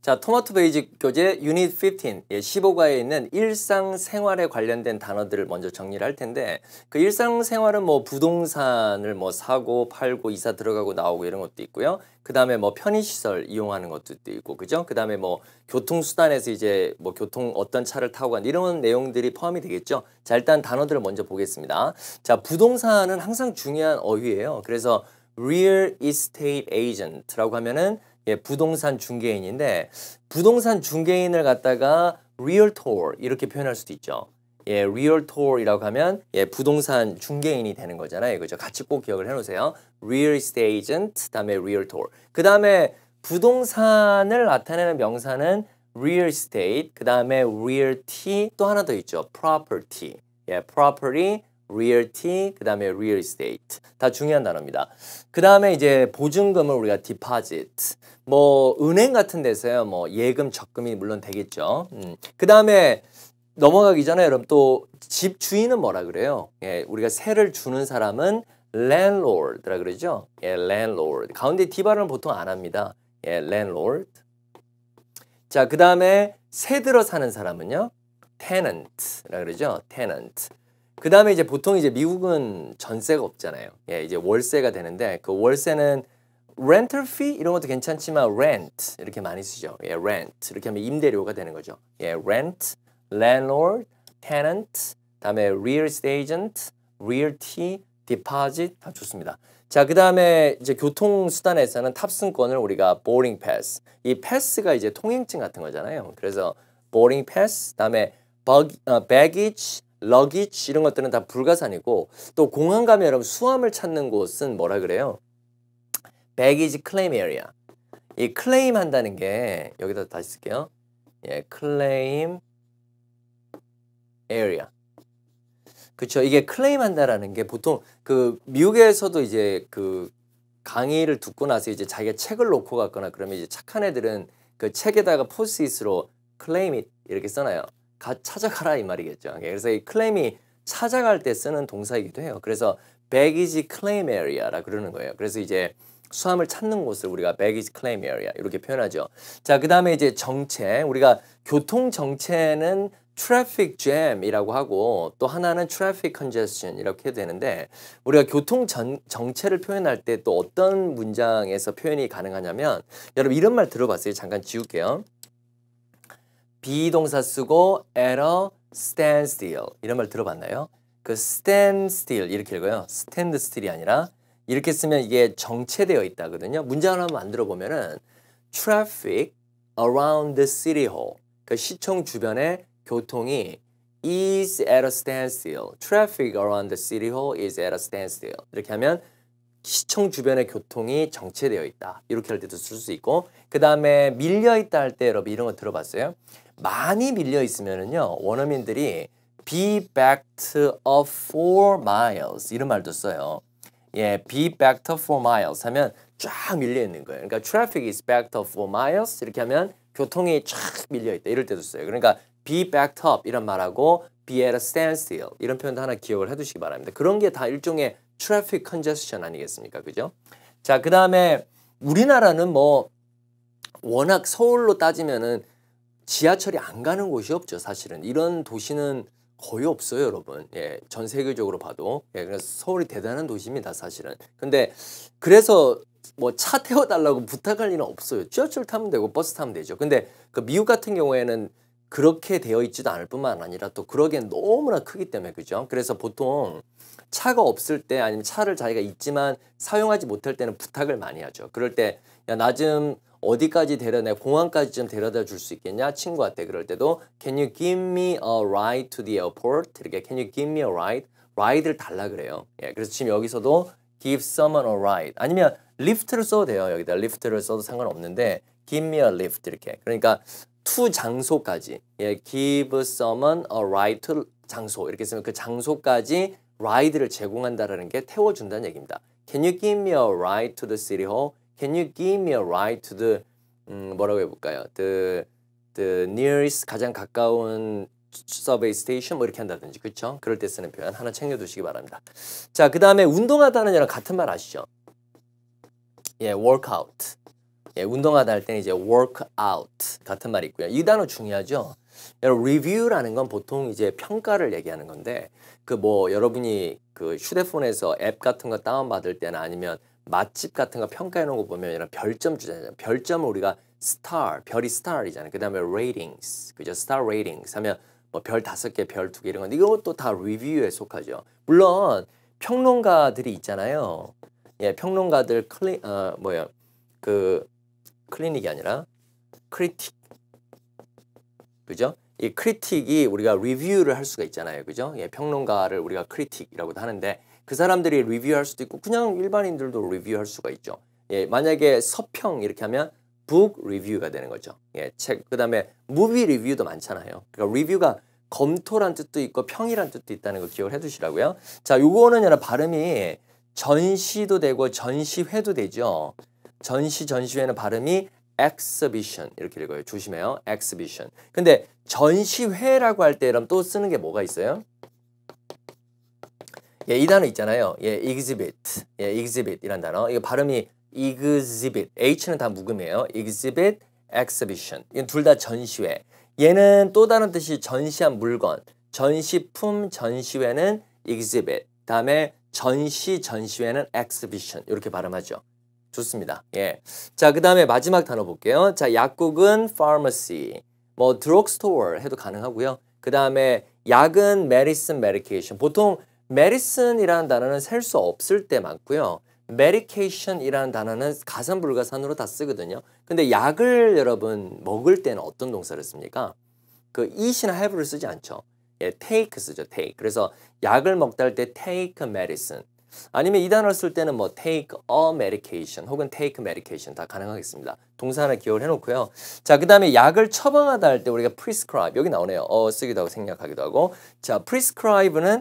자, 토마토 베이직 교재 유닛 15, 15과에 있는 일상생활에 관련된 단어들을 먼저 정리를 할 텐데, 그 일상생활은 뭐 부동산을 뭐 사고 팔고 이사 들어가고 나오고 이런 것도 있고요. 그 다음에 뭐 편의시설 이용하는 것도 있고, 그죠? 그 다음에 뭐 교통수단에서 이제 뭐 어떤 차를 타고 간 이런 내용들이 포함이 되겠죠. 자, 일단 단어들을 먼저 보겠습니다. 자, 부동산은 항상 중요한 어휘예요. 그래서 real estate agent라고 하면은 부동산 중개인인데, 부동산 중개인을 갖다가 realtor 이렇게 표현할 수도 있죠. realtor이라고 하면 부동산 중개인이 되는 거잖아요. 그죠? 같이 꼭 기억을 해놓으세요. real estate agent, 다음에 realtor. 그 다음에 부동산을 나타내는 명사는 real estate, 그 다음에 realty, 또 하나 더 있죠. property. property, realty, 그 다음에 real estate. 다 중요한 단어입니다. 그 다음에 이제 보증금을 우리가 deposit. 뭐 은행 같은 데서요. 뭐 예금, 적금이 물론 되겠죠. 그 다음에 넘어가기 전에 여러분 또 집 주인은 뭐라 그래요? 우리가 세를 주는 사람은 landlord라 그러죠. landlord. 가운데 D 발음은 보통 안 합니다. landlord. 자, 그 다음에 세 들어 사는 사람은요. tenant라 그러죠. tenant. 그 다음에 이제 보통 이제 미국은 전세가 없잖아요. 이제 월세가 되는데, 그 월세는 rental fee 이런 것도 괜찮지만 rent 이렇게 많이 쓰죠. rent 이렇게 하면 임대료가 되는 거죠. rent, landlord, tenant, 다음에 real estate agent, realty, deposit 다 좋습니다. 자, 그 다음에 이제 교통수단에서는 탑승권을 우리가 boarding pass. 이 패스가 이제 통행증 같은 거잖아요. 그래서 boarding pass, 다음에 baggage, luggage 이런 것들은 다 불가산이고, 또 공항 가면 여러분 수암을 찾는 곳은 뭐라 그래요? baggage claim area. 이 클레임 한다는 게 여기다 다시 쓸게요. claim area. 그쵸. 이게 클레임 한다라는 게 보통 그 미국에서도 이제 그 강의를 듣고 나서 이제 자기가 책을 놓고 갔거나 그러면 이제 착한 애들은 그 책에다가 포스트잇으로 claim it 이렇게 써놔요. 찾아가라 이 말이겠죠. 그래서 이 클레임이 찾아갈 때 쓰는 동사이기도 해요. 그래서 baggage claim area라 그러는 거예요. 그래서 이제 수암을 찾는 곳을 우리가 baggage claim area 이렇게 표현하죠. 자, 그 다음에 이제 정체. 우리가 교통 정체는 traffic jam이라고 하고, 또 하나는 traffic congestion 이렇게 되는데, 우리가 교통 정체를 표현할 때 또 어떤 문장에서 표현이 가능하냐면, 여러분 이런 말 들어봤어요? 잠깐 지울게요. 비동사 쓰고 at a standstill 이런 말 들어봤나요? 그 standstill 이렇게 읽어요. stand still이 아니라 이렇게 쓰면 이게 정체되어 있다거든요. 문장을 한번 만들어 보면은 traffic around the city hall. 그 시청 주변에 교통이 is at a standstill. Traffic around the city hall is at a standstill. 이렇게 하면 시청 주변의 교통이 정체되어 있다. 이렇게 할 때도 쓸 수 있고, 그 다음에 밀려 있다 할 때 여러분 이런 거 들어봤어요? 많이 밀려 있으면은요, 원어민들이 be backed up 4 miles 이런 말도 써요. be backed up 4 miles 하면 쫙 밀려 있는 거예요. 그러니까 traffic is backed up 4 miles 이렇게 하면 교통이 쫙 밀려 있다. 이럴 때도 써요. 그러니까 be backed up 이런 말하고 be at a standstill 이런 표현도 하나 기억을 해두시기 바랍니다. 그런 게 다 일종의 traffic congestion 아니겠습니까? 그죠? 자, 그 다음에 우리나라는 뭐 워낙 서울로 따지면은 지하철이 안 가는 곳이 없죠. 사실은 이런 도시는 거의 없어요, 여러분. 전 세계적으로 봐도. 그래서 서울이 대단한 도시입니다, 사실은. 근데 그래서 뭐 차 태워달라고 부탁할 일은 없어요. 지하철 타면 되고 버스 타면 되죠. 근데 그 미국 같은 경우에는 그렇게 되어 있지도 않을 뿐만 아니라 또 그러기엔 너무나 크기 때문에, 그죠? 그래서 보통 차가 없을 때 아니면 차를 자기가 있지만 사용하지 못할 때는 부탁을 많이 하죠. 그럴 때 야, 나 좀 어디까지 공항까지 좀 데려다 줄 수 있겠냐? 친구한테. 그럴 때도 Can you give me a ride to the airport? 이렇게 Can you give me a ride? ride를 달라 그래요. 그래서 지금 여기서도 give someone a ride. 아니면 lift를 써도 돼요. 여기다 lift를 써도 상관없는데 give me a lift 이렇게. 그러니까 to 장소까지. give someone a ride to 장소. 이렇게 쓰면 그 장소까지 ride를 제공한다라는 게 태워준다는 얘기입니다. Can you give me a ride to the city hall? Can you give me a ride to the 뭐라고 해볼까요? The nearest 가장 가까운 subway station 뭐 이렇게 한다든지, 그렇죠? 그럴 때 쓰는 표현 하나 챙겨두시기 바랍니다. 자, 그 다음에 운동하다는 거랑 같은 말 아시죠? workout. 예, 운동하다 할 때는 이제 work out 같은 말이 있고요. 이 단어 중요하죠. 여러분 review라는 건 보통 이제 평가를 얘기하는 건데 그 뭐 여러분이 그 휴대폰에서 앱 같은 거 다운받을 때나 아니면 맛집 같은 거 평가해 놓은 거 보면 이런 별점 주잖아요. 별점을 우리가 star, 별이 star이잖아요. 그 다음에 ratings, 그죠? star ratings 하면 뭐 별 5개, 별 2개 이런 건데 이것도 다 리뷰에 속하죠. 물론 평론가들이 있잖아요. 예, 평론가들 클리닉이 아니라 크리틱, 그죠? 이 크리틱이 우리가 리뷰를 할 수가 있잖아요, 그죠? 예, 평론가를 우리가 크리틱이라고도 하는데 그 사람들이 리뷰할 수도 있고 그냥 일반인들도 리뷰할 수가 있죠. 예, 만약에 서평 이렇게 하면 북 리뷰가 되는 거죠. 예, 책 그다음에 무비 리뷰도 많잖아요. 그러니까 리뷰가 검토란 뜻도 있고 평이란 뜻도 있다는 거 기억을 해두시라고요. 자, 요거는 여러 발음이 전시도 되고 전시회도 되죠. 전시회는 발음이 exhibition 이렇게 읽어요. 조심해요. exhibition. 근데 전시회라고 할 때 그럼 또 쓰는 게 뭐가 있어요? 예, 이 단어 있잖아요. 예, exhibit. 예, exhibit 이란 단어. 이거 발음이 exhibit. H는 다 묵음이에요. exhibit, exhibition. 이건 둘 다 전시회. 얘는 또 다른 뜻이 전시한 물건. 전시품, 전시회는 exhibit. 다음에 전시회는 exhibition. 이렇게 발음하죠. 좋습니다. 예. 자, 그 다음에 마지막 단어 볼게요. 자, 약국은 pharmacy. 뭐 drugstore 해도 가능하고요. 그 다음에 약은 medicine, medication. 보통 medicine이라는 단어는 셀 수 없을 때 많고요. medication이라는 단어는 가산불가산으로 다 쓰거든요. 근데 약을 여러분 먹을 때는 어떤 동사를 씁니까? 그 eat이나 have를 쓰지 않죠. 예, take 쓰죠, take. 그래서 약을 먹다 할 때 take a medicine. 아니면 이 단어를 쓸 때는 뭐 take a medication 혹은 take medication 다 가능하겠습니다. 동사 하나 기억을 해놓고요. 자, 그 다음에 약을 처방하다 할 때 우리가 prescribe 여기 나오네요. 쓰기도 하고 생략하기도 하고. 자, prescribe는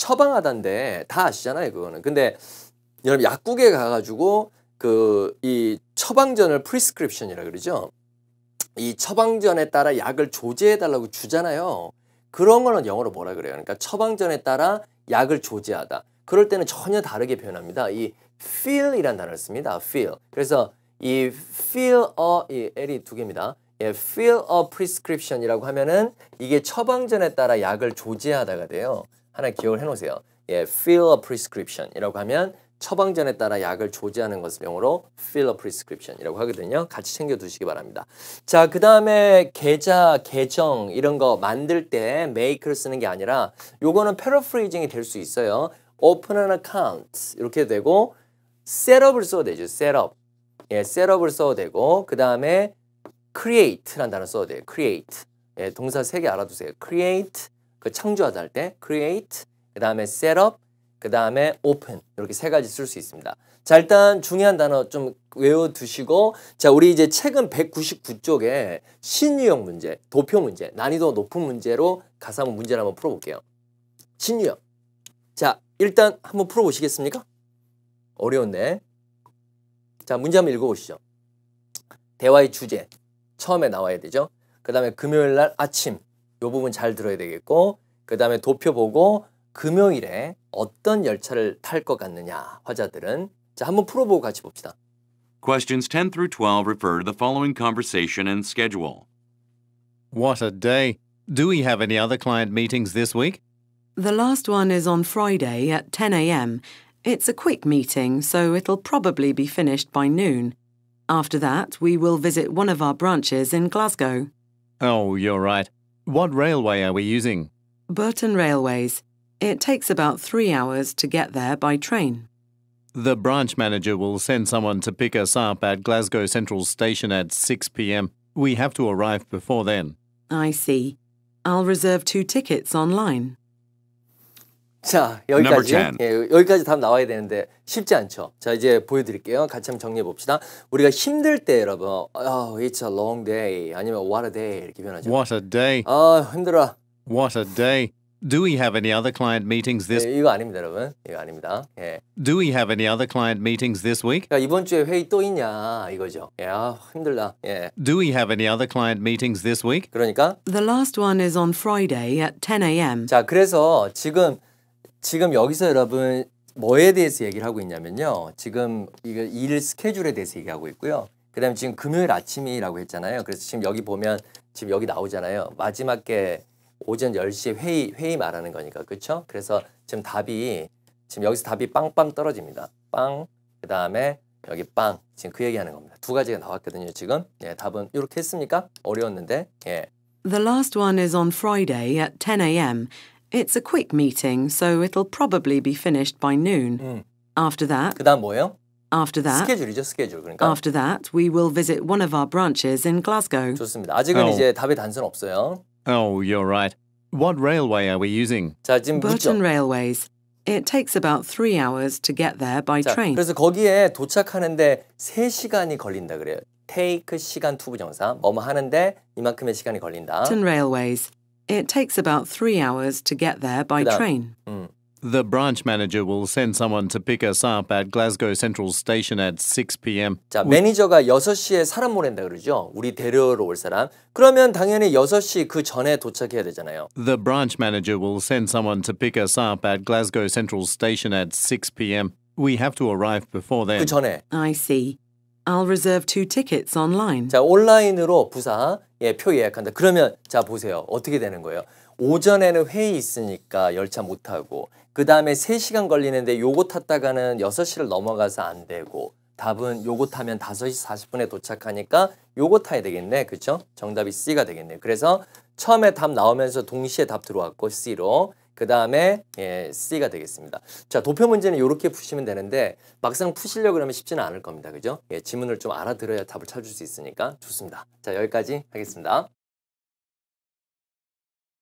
처방하다인데 다 아시잖아요, 그거는. 근데 여러분 약국에 가가지고 그 이 처방전을 prescription이라 그러죠. 이 처방전에 따라 약을 조제해달라고 주잖아요. 그런 거는 영어로 뭐라 그래요? 그러니까 처방전에 따라 약을 조제하다. 그럴 때는 전혀 다르게 표현합니다. 이 fill이라는 단어를 씁니다. fill. 그래서 이 fill 이 L이 두 개입니다. 예, fill a prescription이라고 하면은 이게 처방전에 따라 약을 조제하다가 돼요. 하나 기억을 해놓으세요. 예, fill a prescription이라고 하면 처방전에 따라 약을 조제하는 것을 영어로 fill a prescription이라고 하거든요. 같이 챙겨두시기 바랍니다. 자, 그 다음에 계좌, 계정 이런 거 만들 때 make를 쓰는 게 아니라 요거는 paraphrasing이 될 수 있어요. open an account 이렇게 되고 setup을 써도 되죠. setup. 예, setup을 써도 되고 그 다음에 create라는 단어 써도 돼요. create. 예, 동사 3개 알아두세요. create 그 창조하다 할 때 create 그 다음에 setup 그 다음에 open 이렇게 3가지 쓸 수 있습니다. 자, 일단 중요한 단어 좀 외워두시고 자, 우리 이제 책은 199쪽에 신유형 문제, 도표 문제, 난이도 높은 문제로 가서 한번 문제를 한번 풀어볼게요. 신유형. 자, 일단 한번 풀어보시겠습니까? 어려운데. 자, 문제 한번 읽어보시죠. 대화의 주제 처음에 나와야 되죠. 그 다음에 금요일 날 아침 요 부분 잘 들어야 되겠고 그 다음에 도표 보고 금요일에 어떤 열차를 탈 것 같느냐 화자들은. 자, 한번 풀어보고 같이 봅시다. Questions 10 through 12 refer to the following conversation and schedule. What a day. Do we have any other client meetings this week? The last one is on Friday at 10 a.m. It's a quick meeting, so it'll probably be finished by noon. After that, we will visit one of our branches in Glasgow. Oh, you're right. What railway are we using? Burton Railways. It takes about 3 hours to get there by train. The branch manager will send someone to pick us up at Glasgow Central Station at 6 p.m. We have to arrive before then. I see. I'll reserve 2 tickets online. 자, 여기까지. Number 10. 예, 여기까지 답 나와야 되는데 쉽지 않죠. 자, 이제 보여드릴게요. 같이 한번 정리해 봅시다. 우리가 힘들 때 여러분, it's a long day 아니면 what a day 이렇게 표현하죠. What a day. 힘들어. What a day. Do we have any other client meetings this 예, 이거 아닙니다, 여러분. 이거 아닙니다. 예. Do we have any other client meetings this week? 그러니까 이번 주에 회의 또 있냐 이거죠. 예, 힘들다. 예. Do we have any other client meetings this week? 그러니까 The last one is on Friday at 10 a.m. 자, 그래서 지금 여기서 여러분 뭐에 대해서 얘기를 하고 있냐면요. 지금 이거 일 스케줄에 대해서 얘기하고 있고요. 그다음에 지금 금요일 아침이라고 했잖아요. 그래서 지금 여기 보면 지금 여기 나오잖아요. 마지막 게 오전 10시에 회의 말하는 거니까. 그렇죠? 그래서 지금 여기서 답이 빵빵 떨어집니다. 빵. 그다음에 여기 빵. 지금 그 얘기하는 겁니다. 두 가지가 나왔거든요, 지금. 예, 답은 이렇게 했습니까? 어려웠는데. 예. The last one is on Friday at 10 a.m. It's a quick meeting, so it'll probably be finished by noon. After that, 그다음 뭐예요? after that, 스케줄이죠, 스케줄. 그러니까 after that, we will visit one of our branches in Glasgow. 좋습니다. 아직은 이제 답의 단서는 없어요. Oh, you're right. What railway are we using? 자, 지금 묻죠. Burton Railways. It takes about 3 hours to get there by 자, train. 그래서 거기에 도착하는데 3시간이 걸린다 그래요. take 시간 투부정사. 뭐뭐 하는데 이만큼의 시간이 걸린다. Burton Railways. It takes about 3 hours to get there by 그다음. train. The branch manager will send someone to pick us up at Glasgow Central Station at 6 p.m. 자, 매니저가 6시에 사람 보낸다 그러죠. 우리 데려러 올 사람. 그러면 당연히 6시 그 전에 도착해야 되잖아요. The branch manager will send someone to pick us up at Glasgow Central Station at 6 p.m. We have to arrive before then. 그 전에. I see. I'll reserve 2 tickets online. 자, 온라인으로 부사 표 예약한다. 그러면 자, 보세요. 어떻게 되는 거예요? 오전에는 회의 있으니까 열차 못 타고 그 다음에 3시간 걸리는데 요거 탔다가는 6시를 넘어가서 안 되고 답은 요거 타면 5시 40분에 도착하니까 요거 타야 되겠네. 그렇죠? 정답이 C가 되겠네. 그래서 처음에 답 나오면서 동시에 답 들어왔고 C로 그 다음에 C가 되겠습니다. 자, 도표 문제는 이렇게 푸시면 되는데 막상 푸시려고 그러면 쉽지는 않을 겁니다. 그죠? 지문을 좀 알아들어야 답을 찾을 수 있으니까 좋습니다. 자, 여기까지 하겠습니다.